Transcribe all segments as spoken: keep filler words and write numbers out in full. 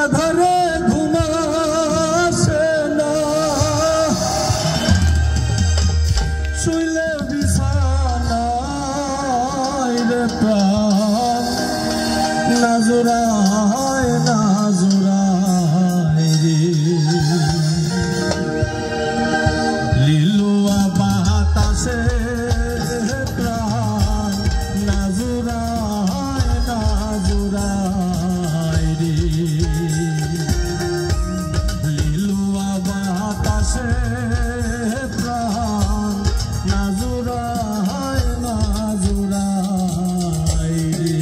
একাধারে ঘুমাসে না শুইলে বিছানায় রে প্রাণ নাজুরায় নাজুরায় রে লিলুয়া বাতাসে প্রাণ নাজুরায় নাজুরায় রে লিলুয়া বাতাসে প্রাণ নাজুরায় নাজুরায় রে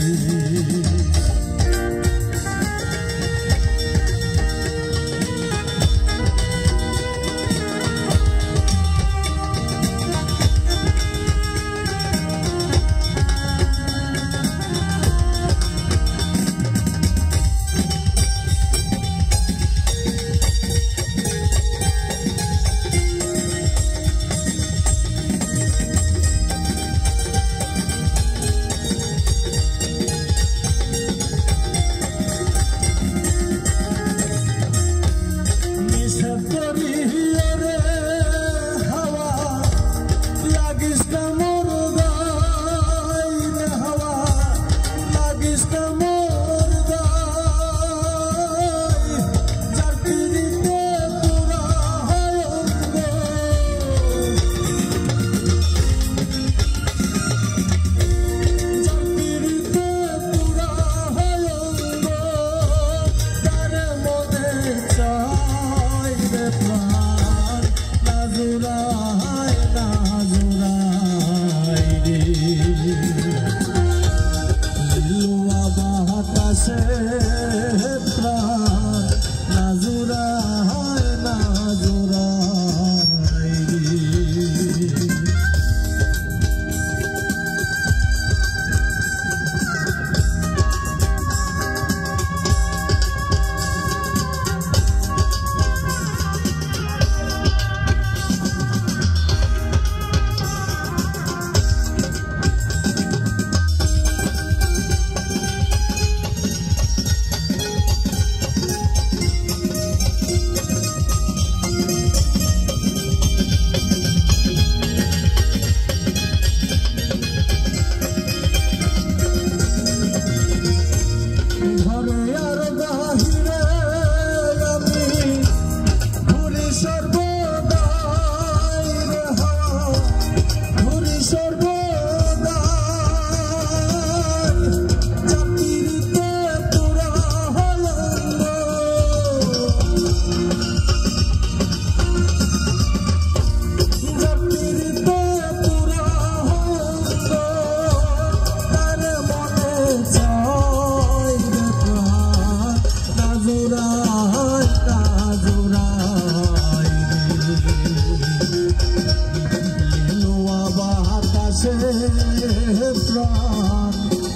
প্রাণ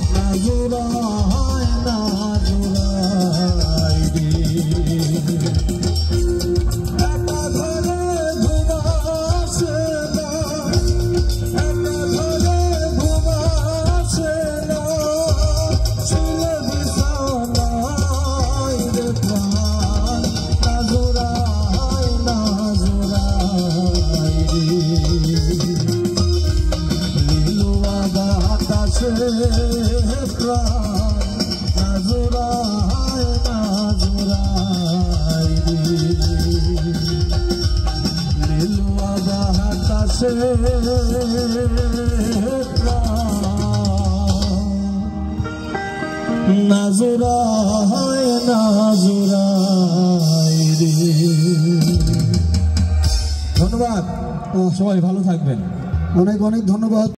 নাজুরায় নাজুরায় রে একাধারে ঘুমাসে না একাধারে ঘুমাসে না শুইলে বিছানায় রে প্রাণ নাজুরায় নাজুরায় রে প্রাণ নাজুরায় নাজুরায় রে লিলুয়া বাতাসে প্রাণ নাজুরায় নাজুরায় রে। ধন্যবাদ, সবাই ভালো থাকবেন। অনেক অনেক ধন্যবাদ।